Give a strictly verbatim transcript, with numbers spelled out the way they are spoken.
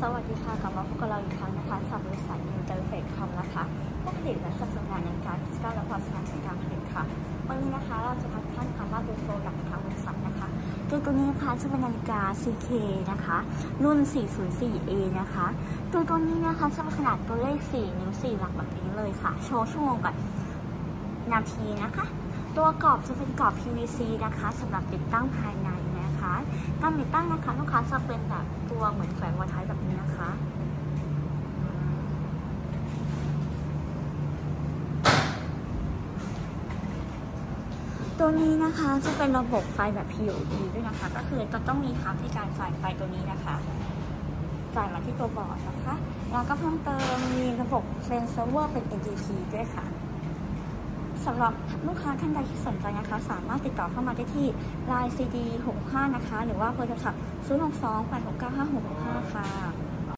สวัสดีค่ะกลับมาพบกับเราอีกครั้งนะคะจากบริษัทอินเตอร์เฟกคอมนะคะผู้ผลิตและจัดจำหน่ายนาฬิกาดิจิทัลและความสามารถในการผลิตค่ะวันนี้นะคะเราจะพาท่านมาดูโปรดักต์ทางบริษัทนะคะตัวตัวนี้นะคะจะเป็นนาฬิกา ซี เค นะคะรุ่น สี่ศูนย์สี่ เอ นะคะตัวตัวนี้นะคะจะเป็นขนาดตัวเลข สี่ นิ้ว สี่ หลักแบบนี้เลยค่ะโชว์ชั่วโมงกับนาทีนะคะตัวกรอบจะเป็นกรอบ พี วี ซี นะคะสำหรับติดตั้งภายในนะคะการติดตั้งนะคะลูกค้าจะเป็นแบบตัวเหมือนแขวนวอลไทป์แบบนี้นะคะตัวนี้นะคะจะเป็นระบบไฟแบบ พี โอ ดี ด้วยนะคะก็คือจะต้องมีทางที่การจ่ายไฟตัวนี้นะคะจ่ายมาที่ตัวบอร์ดนะคะแล้วก็เพิ่มเติมมีระบบเฟรนเซิร์ฟเวอร์เป็น เอ็น ที พี ด้วยค่ะสำหรับลูกค้าท่านใดที่สนใจนะคะสามารถติดต่อเข้ามาได้ที่ ไลน์ ซี ดี หกห้านะคะหรือว่าเบอร์โทรศัพท์ศูนย์ หก สอง แปด หก เก้า ห้า หก หก ห้าค่ะ